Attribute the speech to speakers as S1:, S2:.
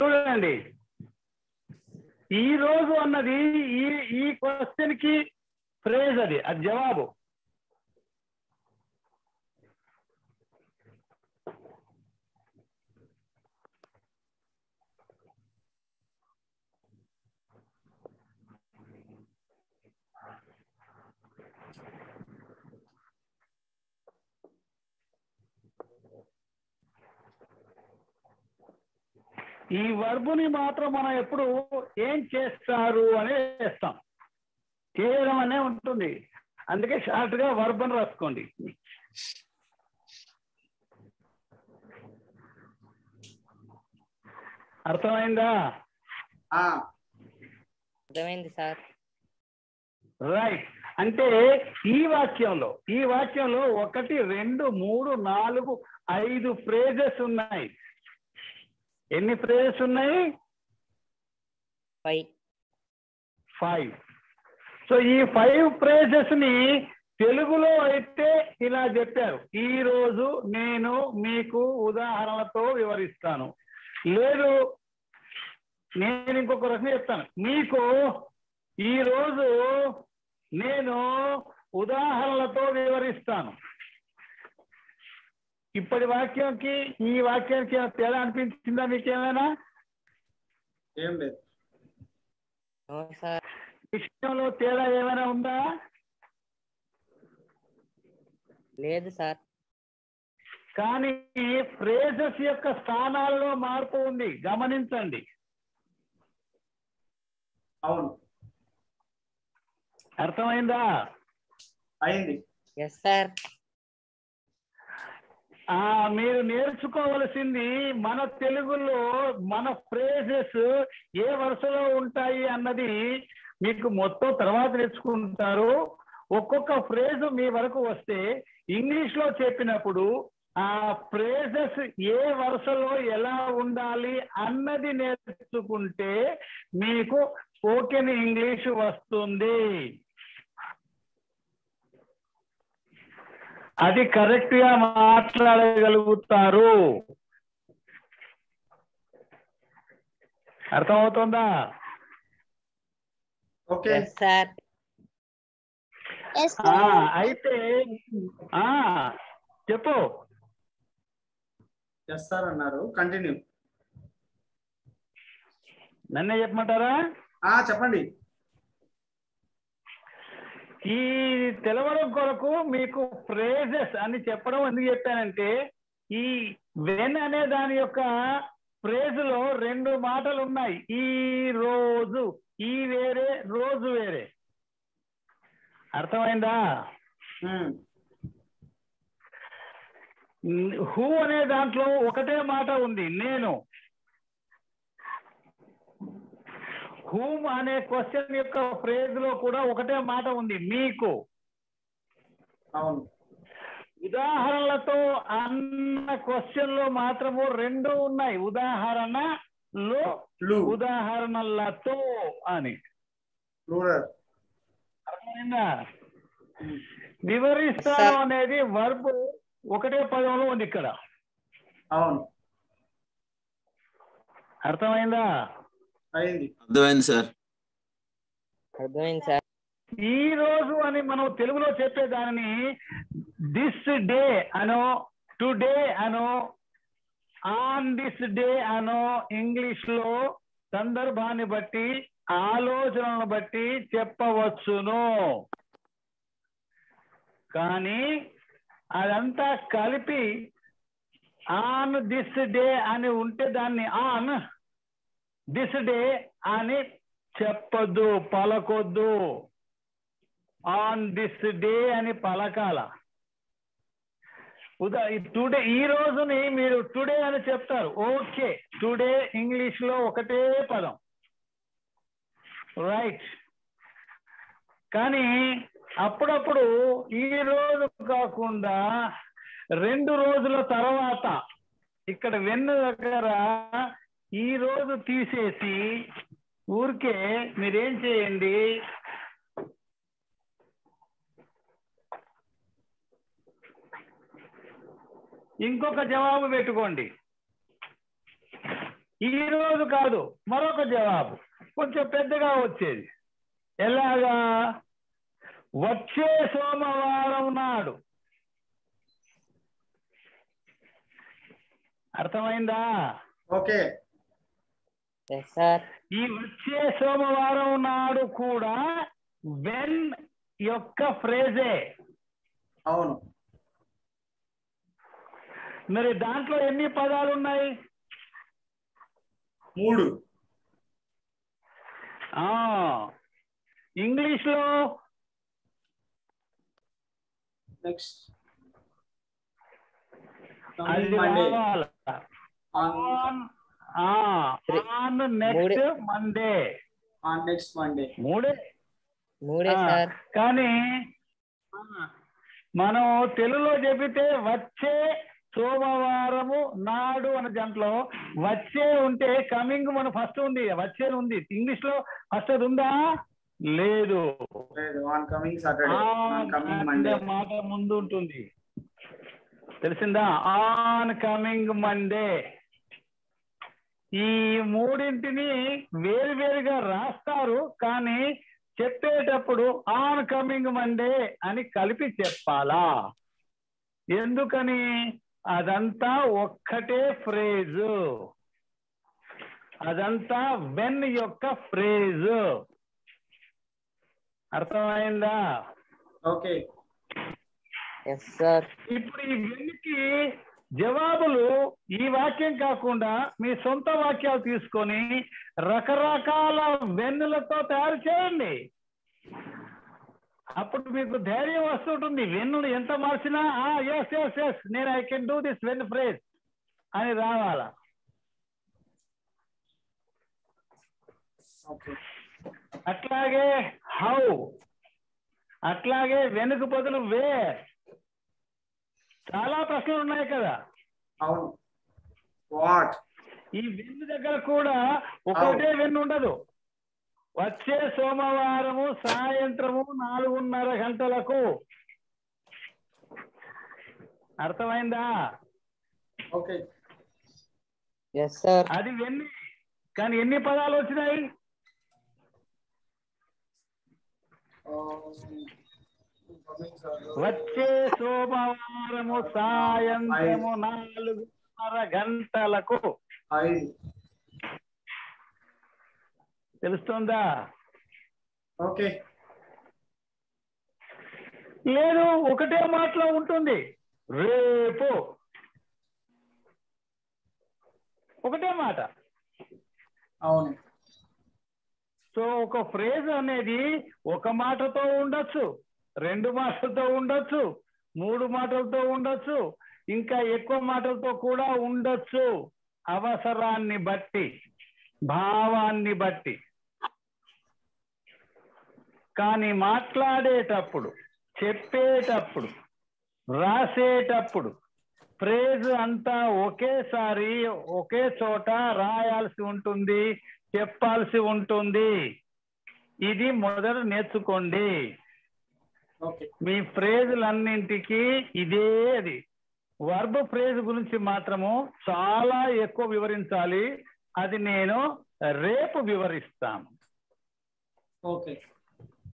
S1: చూడండి, ఈ రోజు అన్నది ఈ ఈ క్వశ్చన్ కి ఫ్రేజ్, అది జవాబు. ఈ వర్బుని మాత్రం మనం ఎప్పుడు ఏం చేస్తారు అనే చేస్తాం, చేయడం అనే ఉంటుంది. అందుకే షార్ట్ గా వర్బ్ అని రాసుకోండి. అర్థమైందా?
S2: అర్థమైంది సార్.
S1: రైట్. అంటే ఈ వాక్యంలో 1 2 3 4 5 ఫ్రేజెస్ ఉన్నాయి. ఎన్ని ఫ్రేజెస్ ఉన్నాయి? 5. సో ఈ 5 ఫ్రేజెస్ ని తెలుగులో అయితే ఇలా చెప్పారు, ఈ రోజు నేను మీకు ఉదాహరణలతో వివరిస్తాను. లేదు, నేను ఇంకొక రకంగా చెప్తాను, మీకు ఈ రోజు నేను ఉదాహరణలతో వివరిస్తాను. ఇప్పటి వాక్యంకి ఈ వాక్యానికి తేడా అనిపించిందా మీకేమైనా?
S3: ఏం లేదు.
S1: విషయంలో తేడా ఏమైనా ఉందా?
S2: లేదు సార్.
S1: కానీ ఫ్రేజెస్ యొక్క స్థానాల్లో మార్పు ఉంది, గమనించండి.
S3: అవును,
S1: అర్థమైందా?
S3: అయింది.
S2: Yes sir.
S1: మీరు నేర్చుకోవలసింది మన తెలుగులో మన ఫ్రేజెస్ ఏ వరుసలో ఉంటాయి అన్నది మీకు మొత్తం తర్వాత నేర్చుకుంటారు. ఒక్కొక్క ఫ్రేజ్ మీ వరకు వస్తే ఇంగ్లీష్ లో చెప్పినప్పుడు ఆ ఫ్రేజెస్ ఏ వరుసలో ఎలా ఉండాలి అన్నది నేర్చుకుంటే మీకు స్పోకెన్ ఇంగ్లీష్ వస్తుంది. అది కరెక్ట్ గా మాట్లాడగలుగుతారు. అర్థమవుతుందా?
S3: Okay
S2: sir.
S1: అయితే చెప్పు.
S3: ఎస్ సార్ అన్నారు, కంటిన్యూ.
S1: నన్నే చెప్పమంటారా?
S3: చెప్పండి.
S1: ఈ తెలవడం కొరకు మీకు ఫ్రేజెస్ అని చెప్పడం ఎందుకు చెప్పానంటే, ఈ వెన్ అనే దాని యొక్క ఫ్రేజ్ లో 2 మాటలు ఉన్నాయి. ఈ రోజు, ఈ వేరే, రోజు వేరే. అర్థమైందా? హూ అనే దాంట్లో ఒకటే మాట ఉంది, నేను. హూమ్ అనే క్వశ్చన్ యొక్క ఫ్రేజ్ లో కూడా ఒకటే మాట ఉంది, మీకు.
S3: అవును.
S1: ఉదాహరణలతో అన్న క్వశ్చన్ లో మాత్రము 2 ఉన్నాయి, ఉదాహరణలో, ఉదాహరణలతో అని. అర్థమైందా? వివరిస్తాను అనేది వర్బ్ ఒకటే పదంలో ఉంది ఇక్కడ.
S3: అవును.
S1: అర్థమైందా?
S4: అర్థమైంది సార్.
S2: అర్థమైంది సార్.
S1: ఈ రోజు అని మనం తెలుగులో చెప్పే దానిని దిస్ డే అనో, టుడే అనో, ఆన్ దిస్ డే అనో ఇంగ్లీష్ లో సందర్భాన్ని బట్టి, ఆలోచనలను బట్టి చెప్పవచ్చును. కానీ అదంతా కలిపి ఆన్ దిస్ డే అని ఉంటే దాన్ని ఆన్ దిస్ డే అని చెప్పొద్దు, పలకొద్దు. ఆన్ దిస్ డే అని పలకాల. టుడే, ఈ రోజుని మీరు టుడే అని చెప్తారు, ఓకే. టుడే ఇంగ్లీష్ లో ఒకటే పదం, రైట్. కానీ అప్పుడప్పుడు ఈ రోజు కాకుండా 2 రోజుల తర్వాత ఇక్కడ వెన్ను దగ్గర ఈ రోజు తీసేసి ఊరికే మీరేం చేయండి, ఇంకొక జవాబు పెట్టుకోండి. ఈ రోజు కాదు, మరొక జవాబు కొంచెం పెద్దగా వచ్చేది. ఎలాగా? వచ్చే సోమవారం నాడు. అర్థమైందా?
S3: ఓకే.
S2: Yes sir.
S1: ఈ వచ్చే సోమవారం నాడు కూడా వెన్ యొక్క ఫ్రేజే.
S3: అవును.
S1: మరి దాంట్లో ఎన్ని పదాలు ఉన్నాయి?
S3: 3.
S1: ఇంగ్లీష్ లో
S3: నెక్స్ట్
S1: అది
S3: మండే.
S1: రావాల. On next Monday.
S3: On next Monday.
S2: మూడే సార్.
S1: కానీ మనం తెలుగులో చెబితే వచ్చే సోమవారము నాడు అనే దాంట్లో వచ్చే ఉంటే కమింగ్ మన ఫస్ట్ ఉంది, వచ్చే ఉంది. ఇంగ్లీష్ లో ఫస్ట్ అది ఉందా? లేదు.
S3: On coming Saturday, on coming Monday
S1: మాట ముందు ఉంటుంది. తెలిసిందా? On coming Monday. ఈ మూడింటిని వేరువేరుగా రాస్తారు, కానీ చెప్పేటప్పుడు ఆన్ కమింగ్ మండే అని కలిపి చెప్పాలా? ఎందుకని? అదంతా ఒక్కటే ఫ్రేజు, అదంతా వెన్ యొక్క ఫ్రేజు. అర్థమైందా?
S3: ఓకే.
S2: Yes sir.
S1: ఇప్పుడు ఈ వెన్కి జవాబులు ఈ వాక్యం కాకుండా మీ సొంత వాక్యాలు తీసుకొని రకరకాల వెన్నులతో తయారు చేయండి. అప్పుడు మీకు ధైర్యం వస్తుంటుంది. వెన్నులు ఎంత మార్చినా ఎస్ ఎస్ ఎస్ నేను I can do this when phrase అని రావాలా. అట్లాగే హౌ, అట్లాగే వెనుక బదులు వేర్. చాలా ప్రశ్నలు ఉన్నాయి కదా.
S3: అవును. వాట్.
S1: ఈ వెన్ను దగ్గర కూడా ఒకటే వెన్ను ఉండదు. వచ్చే సోమవారము సాయంత్రము 4:30 గంటలకు. అర్థమైందా?
S3: ఓకే.
S2: Yes sir.
S1: అది వెన్ను. కానీ ఎన్ని పదాలు వచ్చినాయి? వచ్చే సోమవారము సాయంత్రము 4:30 గంటలకు. తెలుస్తుందా?
S3: ఓకే.
S1: లేదు, ఒకటే మాటలో ఉంటుంది. రేపు ఒకటే మాట.
S3: అవును.
S1: సో ఒక ఫ్రేజ్ అనేది ఒక మాటతో ఉండొచ్చు, 2 మాటలతో ఉండొచ్చు, 3 మాటలతో ఉండొచ్చు, ఇంకా ఎక్కువ మాటలతో కూడా ఉండొచ్చు. అవసరాన్ని బట్టి, భావాన్ని బట్టి. కానీ మాట్లాడేటప్పుడు, చెప్పేటప్పుడు, రాసేటప్పుడు ఫ్రేజ్ అంతా ఒకేసారి ఒకే చోట రాయాల్సి ఉంటుంది, చెప్పాల్సి ఉంటుంది. ఇది మొదట నేర్చుకోండి. మీ ఫ్రేజులన్నింటికి ఇదే. అది వర్బ్ ఫ్రేజ్ గురించి మాత్రము చాలా ఎక్కువ వివరించాలి. అది నేను రేపు వివరిస్తాను.
S3: ఓకే.